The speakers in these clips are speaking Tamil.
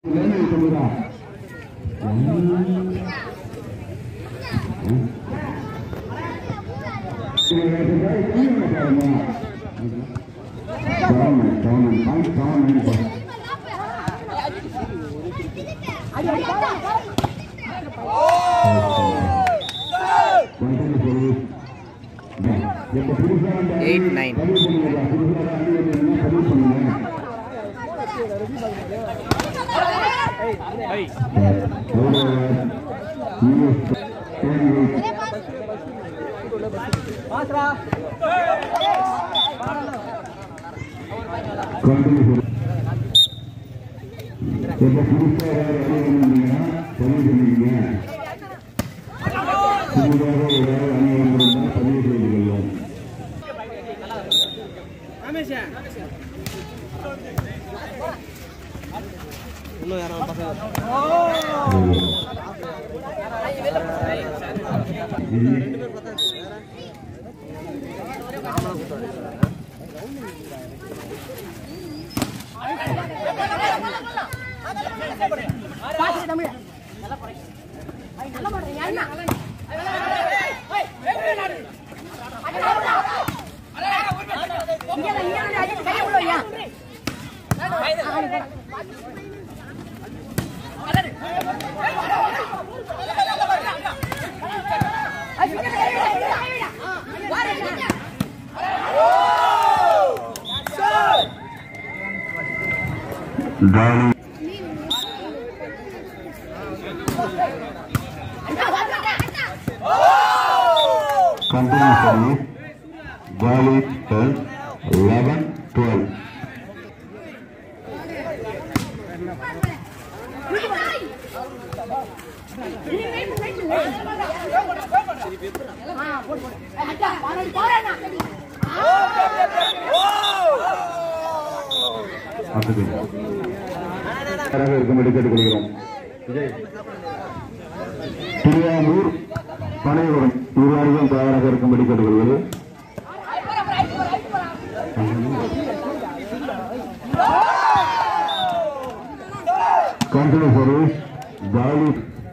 திருவாமூர் பனையூரம் இருவரும் தயாராக இருக்கும்படி கேட்டுக்கொள்வது. கண்டினியூ சர்வீஸ் ஜாலி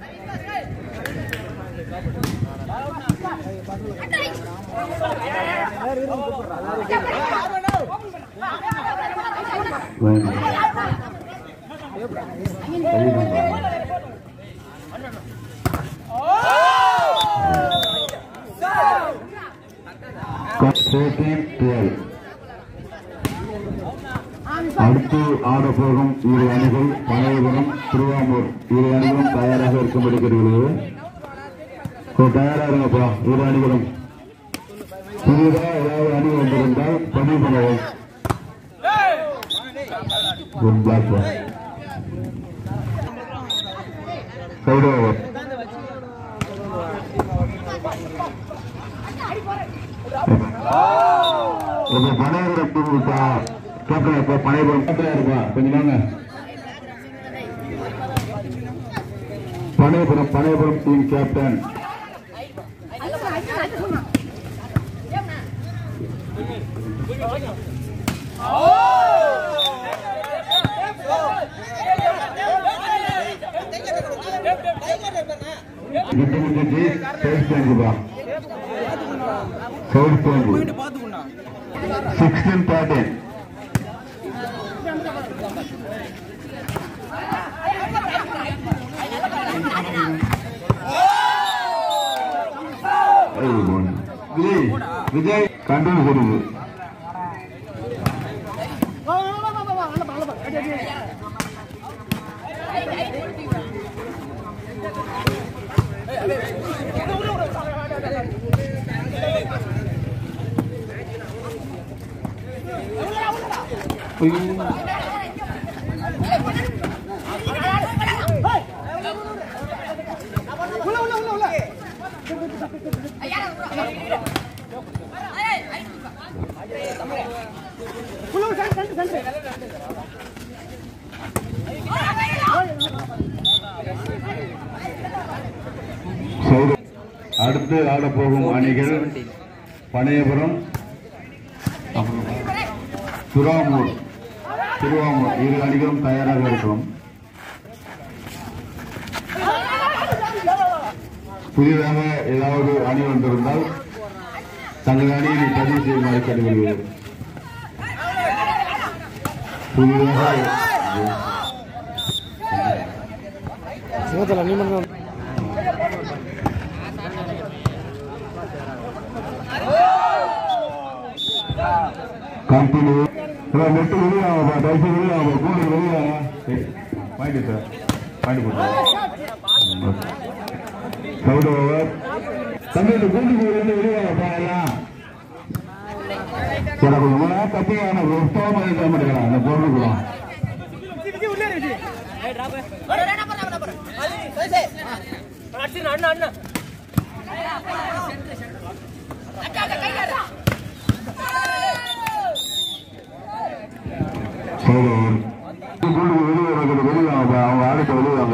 அடுத்து ஆடப்போகும் இரு அணிகள் பனையூரம் திருவாமூர் இரு அணிகளும் தயாராக இருக்கும்படி கேட்டுக்கொள்வது. தயாராக இருங்கப்பா. இரு அணிகளும் புதிதாக ஏதாவது அணி வந்திருந்தால் பதிவு பண்ணவும். Side over. இப்ப பனையூரம் டீம் கேப்டன் இப்ப பனையூரம் கேப்டனா இருப்பா. கொஞ்சம் வாங்க. பனையூரம் டீம் கேப்டன் சவுத் போங்கு 16-13. விஜய் கண்டினியூ கொடுங்க. அடுத்து ஆடப்போகும் அணிகள் பனையபுரம் திருவாமூர் இரு அணிகளும் தயாராக இருக்கும். புதிதாக ஏதாவது அணி வந்திருந்தால் தங்கள் அணியை பதிவு செய்யுமாறு கேட்டுக்கொள்கிறேன். புதிதாக கம்பெனி நெட்டு வெளியாகப்பா, டைப்பு வெளியாகும், கூண்டு வெளியாகும். பாயிண்ட் சார், பாயிண்ட் போட்டு சவுண்ட் ஓவர். தம்பி இந்த கூண்டுக்கு வெளியாகப்பா எல்லாம் கொஞ்சம் கத்தியான உத்தவம் பண்ணிட்டு மாட்டேங்கிறான் அந்த பொருளுக்குலாம். வெளியாங்க அவங்க ஆளுக்கு வெளியாங்க.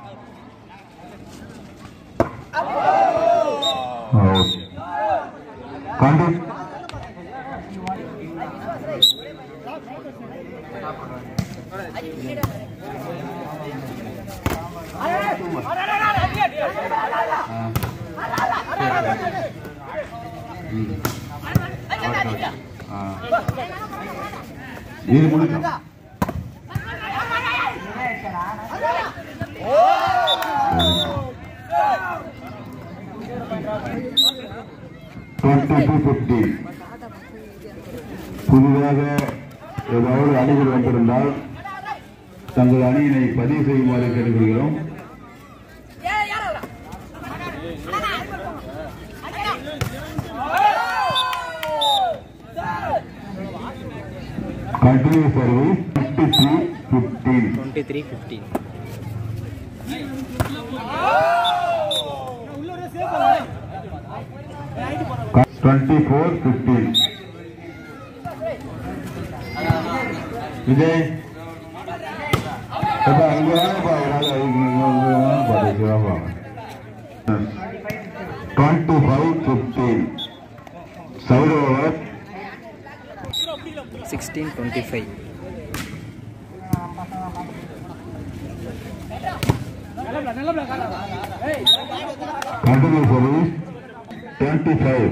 கண்டு இது முடிக்கும். 22-50. புதிதாக ஏதாவது அணிகள் வந்திருந்தால் தங்கள் அணியினை பதிவு செய்யுமாறு கேட்டுக்கொள்கிறோம். Continue service 23-15. 24-15. Vijay. Apa ini apa? 25-15. Side over. 16-25. Continue service 25.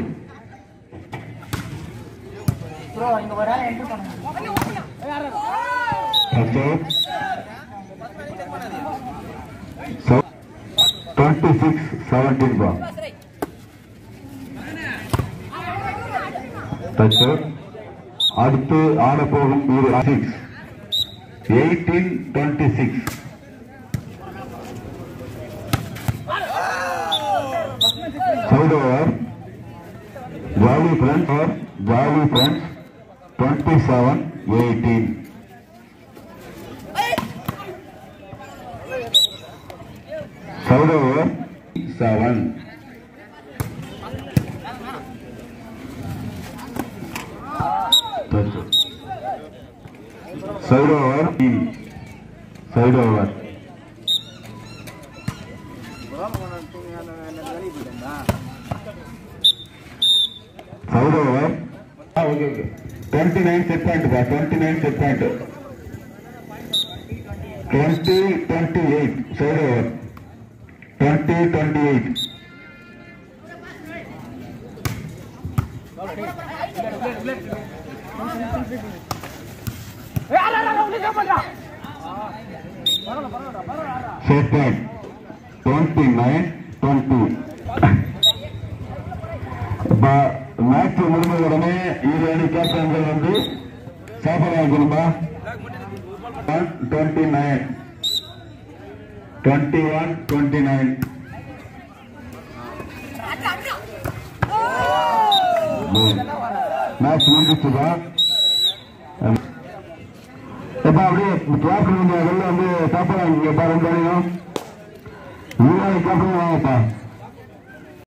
Okay. So 26-17 ball. Touch out. அடுத்து ஆடப்போகும் 18-26. Side over. Jolly friends 27-18. Side over 7. Side over. Side over. Side over. Okay. 29 set point. 29 set point. 20-28. Side over. 20-28. Set point. 29-20. Match முடிந்த உடனே இரு அணி கேப்டன்கள் வந்து சாப்பிடலாம் குடும்பா. 29 21-29. மேட்ச் முடிஞ்சிச்சுதா? எப்பா அப்படியே கேப்டன் வெளில வந்து சாப்பிடலாம். ரெண்டு அணியும் கேப்டன் வாங்கப்பா.